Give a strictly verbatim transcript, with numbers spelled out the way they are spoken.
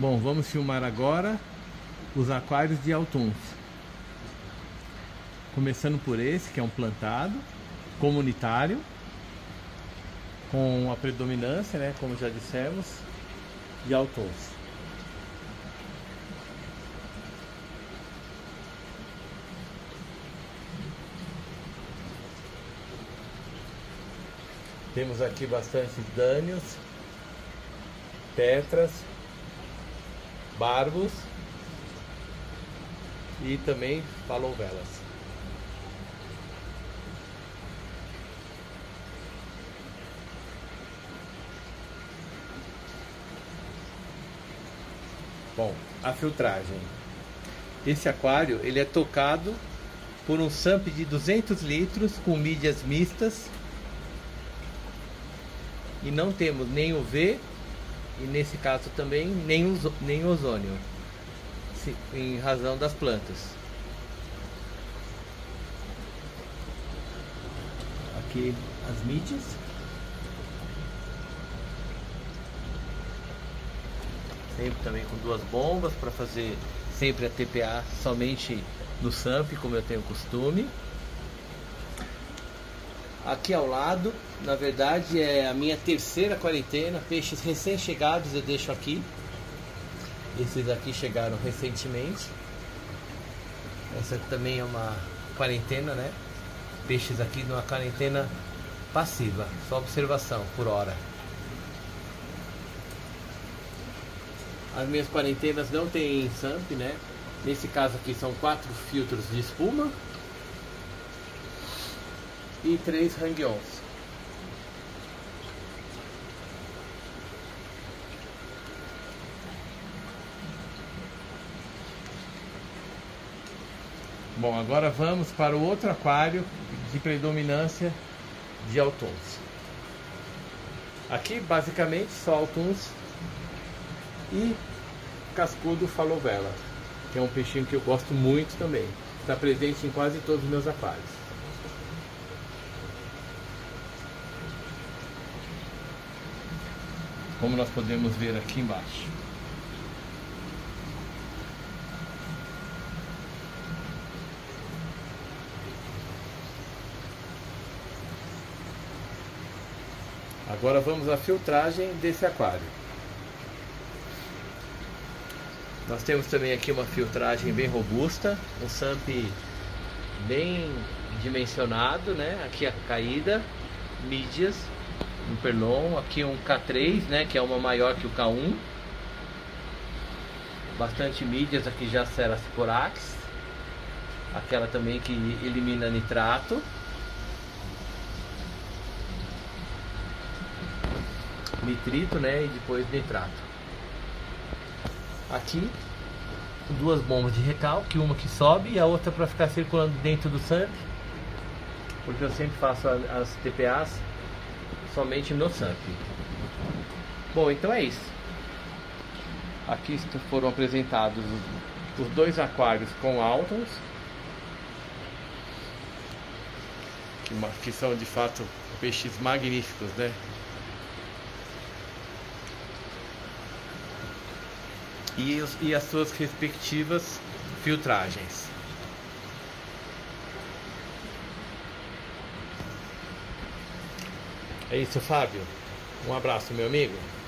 Bom, vamos filmar agora os aquários de Altuns. Começando por esse, que é um plantado comunitário, com a predominância, né, como já dissemos, de Altuns. Temos aqui bastante dânios, tetras, barbos e também falouvelas. Bom, a filtragem. Esse aquário ele é tocado por um S A M P de duzentos litros com mídias mistas. E não temos nem U V e nesse caso também nem, nem ozônio, em razão das plantas. Aqui as mídias. Sempre também com duas bombas para fazer sempre a T P A somente no S A M P, como eu tenho costume. Aqui ao lado, na verdade, é a minha terceira quarentena. Peixes recém-chegados eu deixo aqui. Esses aqui chegaram recentemente. Essa também é uma quarentena, né? Peixes aqui numa quarentena passiva, só observação por hora. As minhas quarentenas não tem S A M P, né? Nesse caso aqui são quatro filtros de espuma e três hang-ons. Bom, agora vamos para o outro aquário de predominância de Altuns. Aqui basicamente só Altuns e cascudo falovela, que é um peixinho que eu gosto muito também. Está presente em quase todos os meus aquários. Como nós podemos ver aqui embaixo. Agora vamos à filtragem desse aquário. Nós temos também aqui uma filtragem bem robusta, um S A M P bem dimensionado, né? Aqui a caída, mídias, um perlon, aqui um K três, né, que é uma maior que o K um. Bastante mídias aqui já Cerascorax. Aquela também que elimina nitrato. Nitrito, né, e depois nitrato. Aqui duas bombas de recalque, uma que sobe e a outra para ficar circulando dentro do S A M P, porque eu sempre faço as T P As somente no S A M P. Bom, então é isso. Aqui foram apresentados os dois aquários com Altuns, que, que são de fato peixes magníficos, né? E, os, e as suas respectivas filtragens. É isso, Fábio. Um abraço, meu amigo.